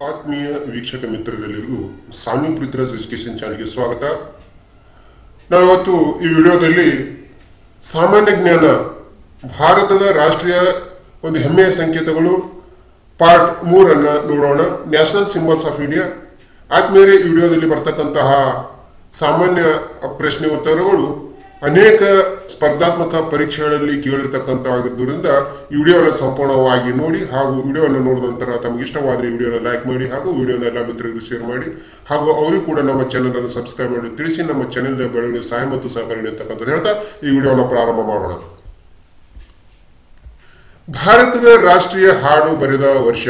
ಆತ್ಮೀಯ ವೀಕ್ಷಕ ಮಿತ್ರರೆಲ್ಲರಿಗೂ ಸಾನ್ವಿ ಪೃಥ್ವಿರಾಜ್ ಎಜುಕೇಶನ್ ಚಾನಲ್ಗೆ ಸ್ವಾಗತ. ನಾವಿವತ್ತು ಈ ವಿಡಿಯೋದಲ್ಲಿ ಸಾಮಾನ್ಯ ಜ್ಞಾನ ಭಾರತದ ರಾಷ್ಟ್ರೀಯ ಒಂದು ಹೆಮ್ಮೆಯ ಸಂಕೇತಗಳು ಪಾರ್ಟ್ 3 ಅನ್ನು ನೋಡೋಣ. National symbols of India. ಆದ್ಮೇಲೆ ಈ ವಿಡಿಯೋದಲ್ಲಿ ಬರ್ತಕ್ಕಂತಹ ಸಾಮಾನ್ಯ ಪ್ರಶ್ನೆ ಉತ್ತರಗಳು ಅನೇಕ ಸ್ಪರ್ಧಾತ್ಮಕ ಪರೀಕ್ಷೆಗಳಲ್ಲಿ ಕೇಳಿರ್ತಕ್ಕಂಥವಾಗಿದ್ದರಿಂದ ಈ ವಿಡಿಯೋವನ್ನು ಸಂಪೂರ್ಣವಾಗಿ ನೋಡಿ ಹಾಗೂ ವಿಡಿಯೋವನ್ನು ನೋಡಿದ ನಂತರ ತಮಗೆ ಇಷ್ಟವಾದರೆ ಈ ವಿಡಿಯೋನ ಲೈಕ್ ಮಾಡಿ ಹಾಗೂ ವಿಡಿಯೋನ ಎಲ್ಲ ಮಿತ್ರರಿಗೂ ಶೇರ್ ಮಾಡಿ ಹಾಗೂ ಅವರಿಗೂ ಕೂಡ ನಮ್ಮ ಚಾನೆಲ್ ಅನ್ನು ಸಬ್ಸ್ಕ್ರೈಬ್ ಮಾಡಿ ತಿಳಿಸಿ ನಮ್ಮ ಚಾನೆಲ್ ಬೆಳವಣಿಗೆ ಸಹಾಯ ಮತ್ತು ಸಹಕಾರ ಅಂತಕ್ಕಂಥದ್ದು ಹೇಳ್ತಾ ಈ ವಿಡಿಯೋನ ಪ್ರಾರಂಭ ಮಾಡೋಣ. ಭಾರತದ ರಾಷ್ಟ್ರೀಯ ಹಾಡು ಬರೆದ ವರ್ಷ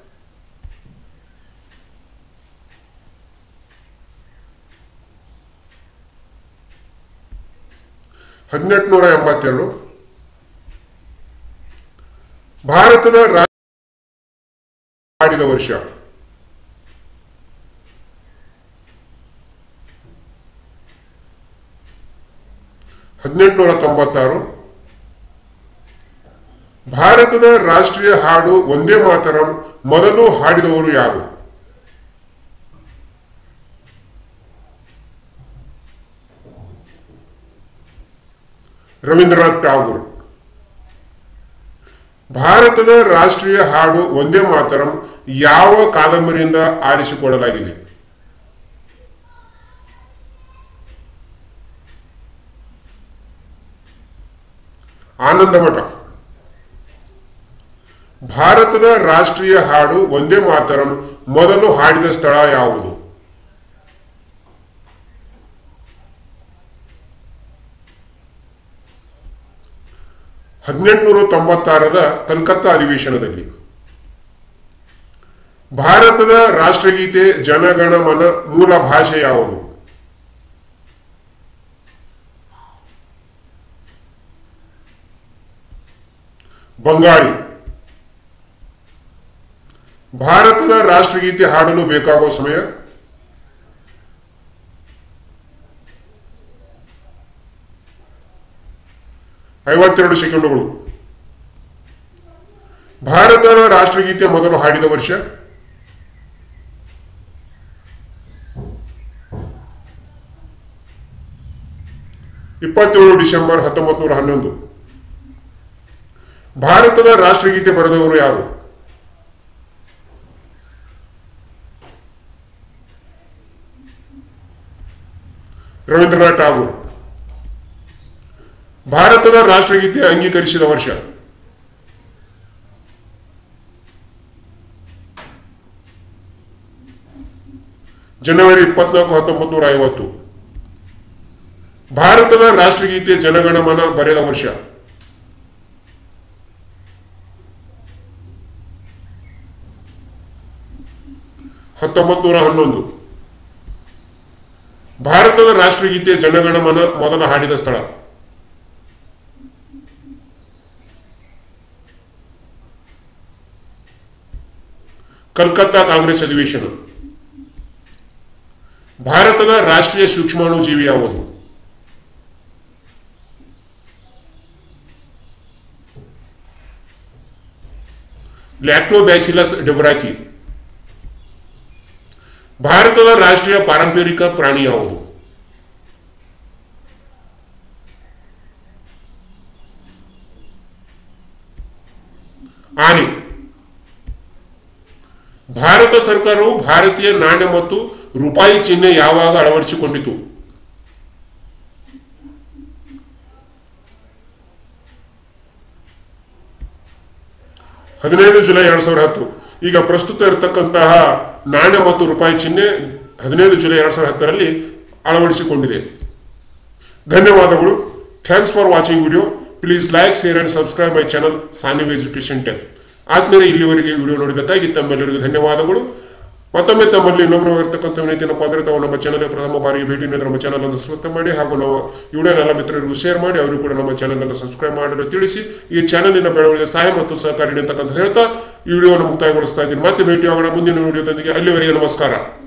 1882. ಭಾರತದ ಹಾಡಿದ ವರ್ಷ 1896. ಭಾರತದ ರಾಷ್ಟ್ರೀಯ ಹಾಡು ವಂದೇ ಮಾತರಂ ಮೊದಲು ಹಾಡಿದವರು ಯಾರು? ರವೀಂದ್ರನಾಥ್ ಟಾಗೂರ್. ಭಾರತದ ರಾಷ್ಟ್ರೀಯ ಹಾಡು ವಂದೇ ಮಾತರಂ ಯಾವ ಕಾದಂಬರಿಯಿಂದ ಆರಿಸಿಕೊಳ್ಳಲಾಗಿದೆ? ಆನಂದಮಠ. ಭಾರತದ ರಾಷ್ಟ್ರೀಯ ಹಾಡು ವಂದೇ ಮಾತರಂ ಮೊದಲು ಹಾಡಿದ ಸ್ಥಳ ಯಾವುದು? ಕಲ್ಕತ್ತಾ ಅಧಿವೇಶನದಲ್ಲಿ. ಭಾರತದ ರಾಷ್ಟ್ರಗೀತೆ ಜನಗಣಮನ ಮೂಲ ಭಾಷೆ ಯಾವುದು? ಬಂಗಾಳಿ. ಭಾರತದ ರಾಷ್ಟ್ರಗೀತೆ ಹಾಡಲು ಬೇಕಾಗುವ ಸಮಯ? 52 ಸೆಕೆಂಡುಗಳು. ಭಾರತದ ರಾಷ್ಟ್ರಗೀತೆ ಮೊದಲು ಹಾಡಿದ ವರ್ಷ? ಡಿಸೆಂಬರ್ 1911. ಭಾರತದ ರಾಷ್ಟ್ರಗೀತೆ ಬರೆದವರು ಯಾರು? ರವೀಂದ್ರನಾಥ್ ಟಾಗೂರ್. ಭಾರತದ ರಾಷ್ಟ್ರಗೀತೆ ಅಂಗೀಕರಿಸಿದ ವರ್ಷ? ಜನವರಿ 24, 1950. ಭಾರತದ ರಾಷ್ಟ್ರಗೀತೆ ಜನಗಣಮನ ಬರೆದ ವರ್ಷ? 1911. ಭಾರತದ ರಾಷ್ಟ್ರಗೀತೆ ಜನಗಣಮನ ಮೊದಲ ಹಾಡಿದ ಸ್ಥಳ? ಕಲ್ಕತ್ತಾ ಕಾಂಗ್ರೆಸ್ ಅಧಿವೇಶನ. ಭಾರತದ ರಾಷ್ಟ್ರೀಯ ಸೂಕ್ಷ್ಮಾಣುಜೀವಿ ಯಾವುದು? Lactobacillus delbrueckii. ಭಾರತದ ರಾಷ್ಟ್ರೀಯ ಪಾರಂಪರಿಕ ಪ್ರಾಣಿ ಯಾವುದು? ಆನೆ. ಭಾರತ ಸರ್ಕಾರವು ಭಾರತೀಯ ನಾಣ್ಯ ಮತ್ತು ರೂಪಾಯಿ ಚಿಹ್ನೆ ಯಾವಾಗ ಅಳವಡಿಸಿಕೊಂಡಿತು? 15 ಜುಲೈ 2010. ಈಗ ಪ್ರಸ್ತುತ ಇರತಕ್ಕಂತಹ ನಾಣ್ಯ ಮತ್ತು ರೂಪಾಯಿ ಚಿಹ್ನೆ 15 ಜುಲೈ 2010ರಲ್ಲಿ ಅಳವಡಿಸಿಕೊಂಡಿದೆ. ಧನ್ಯವಾದಗಳು. Thanks for watching video. Please like, share and subscribe my channel Saanvi education tech. ಆದ್ಮೇಲೆ ಇಲ್ಲಿವರೆಗೆ ವಿಡಿಯೋ ನೋಡಿದ್ದಕ್ಕಾಗಿ ತಮ್ಮೆಲ್ಲರಿಗೂ ಧನ್ಯವಾದಗಳು. ಮತ್ತೊಮ್ಮೆ ತಮ್ಮಲ್ಲಿ ಇನ್ನೊಬ್ಬರು ಇರತಕ್ಕಂಥ ವಿನಂತಿಯನ್ನಪ್ಪ ಅಂದರೆ ತಾವು ನಮ್ಮ ಚಾನಲ್ ಪ್ರಥಮ ಬಾರಿಗೆ ಭೇಟಿ ನೀಡಿದ್ರೆ ನಮ್ಮ ಚಾನಲ್ ಅನ್ನು ಸಬ್ಸ್ಕ್ರೈಬ್ ಮಾಡಿ ಹಾಗೂ ನಾವು ವಿಡಿಯೋನೆಲ್ಲ ಮಿತ್ರರಿಗೂ ಶೇರ್ ಮಾಡಿ ಅವರು ಕೂಡ ನಮ್ಮ ಚಾನಲ್ ಅನ್ನು ಸಬ್ಸ್ಕ್ರೈಬ್ ಮಾಡಲು ತಿಳಿಸಿ ಈ ಚಾನಲಿನ ಬೆಳವಣಿಗೆ ಸಹಾಯ ಮತ್ತು ಸಹಕಾರಿ ಅಂತಕ್ಕಂಥ ಹೇಳ್ತಾ ಈ ವಿಡಿಯೋವನ್ನು ಮುಕ್ತಾಯಗೊಳಿಸ್ತಾ ಇದ್ದೀನಿ. ಮತ್ತೆ ಭೇಟಿಯಾಗೋಣ ಮುಂದಿನ ವಿಡಿಯೋದೊಂದಿಗೆ. ಅಲ್ಲಿವರೆಗೆ ನಮಸ್ಕಾರ.